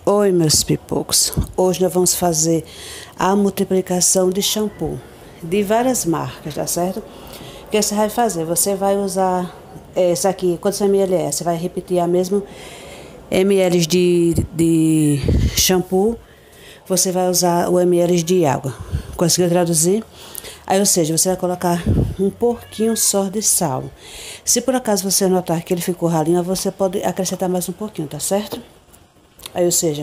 Oi, meus pipocos. Hoje nós vamos fazer a multiplicação de shampoo de várias marcas, tá certo? O que você vai fazer? Você vai usar esse aqui, quantos ml é? Você vai repetir a mesma ml de shampoo, você vai usar o ml de água. Conseguiu traduzir? Aí, ou seja, você vai colocar um pouquinho só de sal. Se por acaso você notar que ele ficou ralinho, você pode acrescentar mais um pouquinho, tá certo? Aí, ou seja,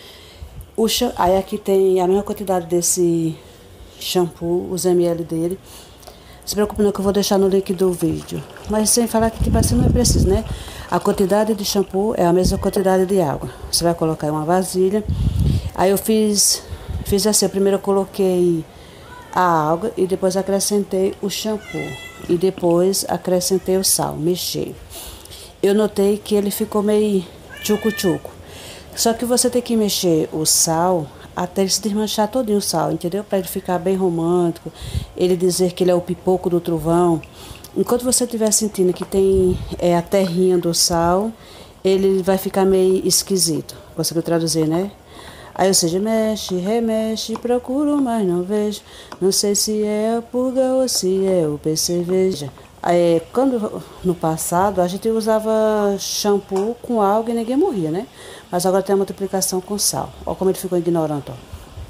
aí aqui tem a mesma quantidade desse shampoo, os ml dele. Não se preocupe não que eu vou deixar no link do vídeo. Mas sem falar que tipo assim não é preciso, né? A quantidade de shampoo é a mesma quantidade de água. Você vai colocar em uma vasilha. Aí eu fiz assim, primeiro eu coloquei a água e depois acrescentei o shampoo. E depois acrescentei o sal, mexi. Eu notei que ele ficou meio tchucu-tchucu. Só que você tem que mexer o sal até ele se desmanchar todinho o sal, entendeu? Para ele ficar bem romântico, ele dizer que ele é o pipoco do trovão. Enquanto você estiver sentindo que tem a terrinha do sal, ele vai ficar meio esquisito. Conseguiu traduzir, né? Aí, ou seja, mexe, remexe, procuro, mas não vejo. Não sei se é a pulga ou se é o perceveja. Aí, quando no passado a gente usava shampoo com água e ninguém morria, né? Mas agora tem a multiplicação com sal. Olha como ele ficou ignorante, ó.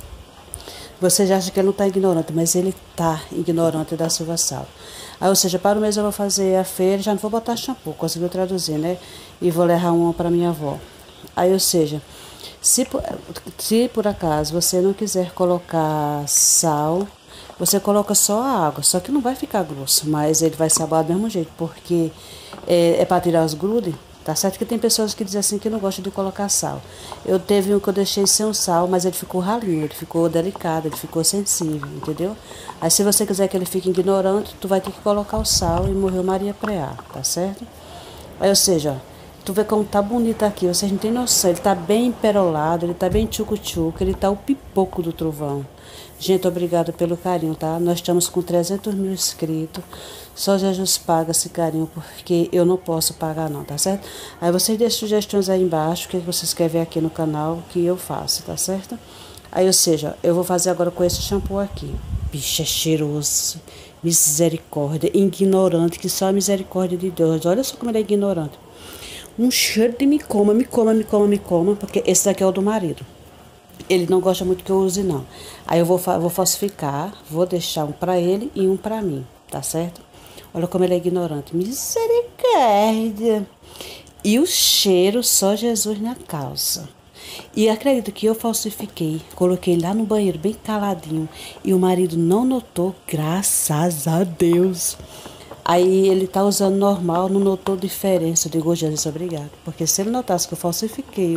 Você já acha que ele não está ignorante, mas ele está ignorante da Silva Sal. Aí, ou seja, para o mês eu vou fazer a feira, já não vou botar shampoo, conseguiu traduzir, né? E vou levar uma para minha avó. Aí, ou seja, se por acaso você não quiser colocar sal, você coloca só a água, só que não vai ficar grosso, mas ele vai saboar do mesmo jeito, porque é para tirar os grudes. Tá certo que tem pessoas que dizem assim que não gostam de colocar sal. Eu teve um que eu deixei sem o sal, mas ele ficou ralinho, ele ficou delicado, ele ficou sensível, entendeu? Aí se você quiser que ele fique ignorante, tu vai ter que colocar o sal e morreu Maria Preá, tá certo? Aí, ou seja, tu vê como tá bonito aqui, vocês não tem noção, ele tá bem perolado, ele tá bem tchucu-tchucu, ele tá o pipoco do trovão. Gente, obrigada pelo carinho, tá? Nós estamos com 300 mil inscritos. Só Jesus paga esse carinho, porque eu não posso pagar não, tá certo? Aí vocês deixam sugestões aí embaixo, o que vocês querem ver aqui no canal, que eu faço, tá certo? Aí, ou seja, eu vou fazer agora com esse shampoo aqui. Bicho, é cheiroso. Misericórdia. Ignorante, que só a misericórdia de Deus. Olha só como ele é ignorante. Um cheiro de me coma, porque esse daqui é o do marido. Ele não gosta muito que eu use, não. Aí eu vou falsificar, vou deixar um pra ele e um pra mim, tá certo? Olha como ele é ignorante. Misericórdia. E o cheiro, só Jesus na causa. E acredito que eu falsifiquei, coloquei lá no banheiro bem caladinho e o marido não notou, graças a Deus. Aí ele tá usando normal, não notou diferença. Eu digo, Jesus, obrigado. Porque se ele notasse que eu falsifiquei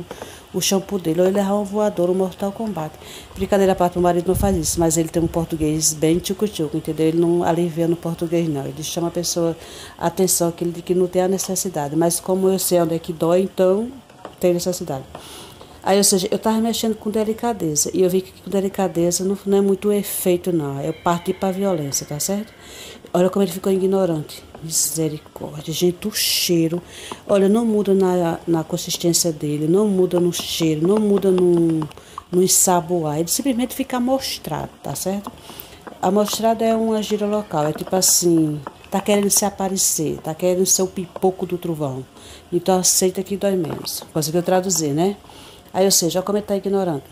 o shampoo dele, ou ele errar um voador, um Mortal Kombat. Brincadeira à parte, o marido não faz isso, mas ele tem um português bem tchucu-tchucu, entendeu? Ele não alivia no português, não. Ele chama a pessoa a atenção, que não tem a necessidade. Mas como eu sei onde é que dói, então tem necessidade. Aí, ou seja, eu tava mexendo com delicadeza. E eu vi que com delicadeza não é muito efeito, não. Eu parti pra violência, tá certo? Olha como ele ficou ignorante. Misericórdia. Gente, o cheiro. Olha, não muda na consistência dele, não muda no cheiro, não muda no ensaboar. Ele simplesmente fica amostrado, tá certo? Amostrado é uma gíria local. É tipo assim, tá querendo se aparecer, tá querendo ser o pipoco do trovão. Então aceita que dói menos. Conseguiu traduzir, né? Aí, ou seja, olha como ele tá ignorando.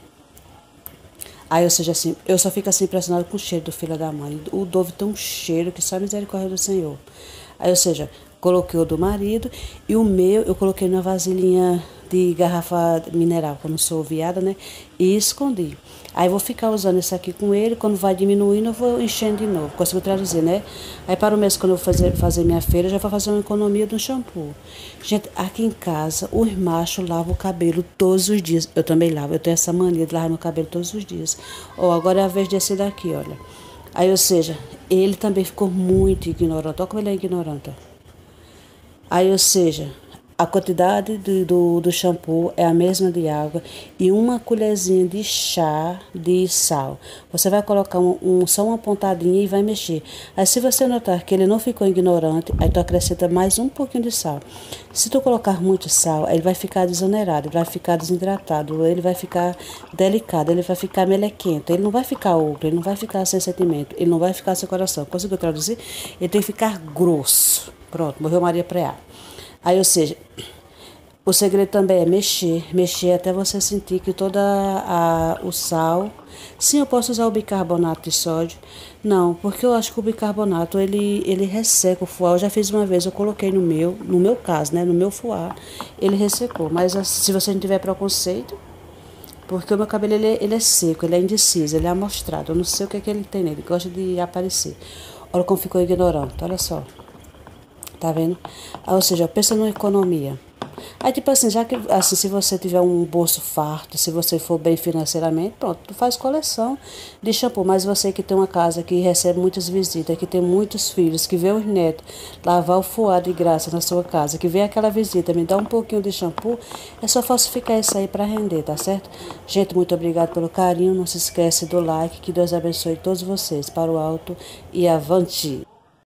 Aí, ou seja, assim, eu só fico assim impressionado com o cheiro do filho da mãe. O Dove tem um cheiro que só a misericórdia do Senhor. Aí, ou seja, coloquei o do marido e o meu eu coloquei numa vasilhinha de garrafa mineral, que eu não sou viada, né? E escondi. Aí vou ficar usando esse aqui com ele, quando vai diminuindo eu vou enchendo de novo. Consigo traduzir, né? Aí para o mês, quando eu fazer minha feira, eu já vou fazer uma economia do shampoo. Gente, aqui em casa, os machos lavam o cabelo todos os dias. Eu também lavo, eu tenho essa mania de lavar meu cabelo todos os dias. Ó, agora é a vez desse daqui, olha. Aí, ou seja, ele também ficou muito ignorante. Olha como ele é ignorante, ó. Aí, ou seja, A quantidade do shampoo é a mesma de água e uma colherzinha de chá de sal. Você vai colocar só uma pontadinha e vai mexer. Aí se você notar que ele não ficou ignorante, aí tu acrescenta mais um pouquinho de sal. Se tu colocar muito sal, ele vai ficar desonerado, ele vai ficar desidratado, ele vai ficar delicado, ele vai ficar melequento, ele não vai ficar outro, ele não vai ficar sem sentimento, ele não vai ficar sem coração. Conseguiu traduzir? Ele tem que ficar grosso. Pronto, morreu Maria Preá. Aí, ou seja, o segredo também é mexer até você sentir que o sal. Sim, eu posso usar o bicarbonato de sódio. Não, porque eu acho que o bicarbonato ele resseca o foie. Eu já fiz uma vez, eu coloquei no meu caso, né, no meu foie, ele ressecou. Mas se você não tiver preconceito, porque o meu cabelo ele é seco, ele é indeciso, ele é amostrado. Eu não sei o que é que ele tem nele, ele gosta de aparecer. Olha como ficou ignorante, olha só. Tá vendo? Ou seja, pensa numa economia. Aí, tipo assim, já que assim, se você tiver um bolso farto, se você for bem financeiramente, pronto, tu faz coleção de shampoo. Mas você que tem uma casa que recebe muitas visitas, que tem muitos filhos, que vê os netos lavar o foie de graça na sua casa, que vê aquela visita, me dá um pouquinho de shampoo, é só falsificar isso aí para render, tá certo? Gente, muito obrigado pelo carinho. Não se esquece do like. Que Deus abençoe todos vocês. Para o alto e avante.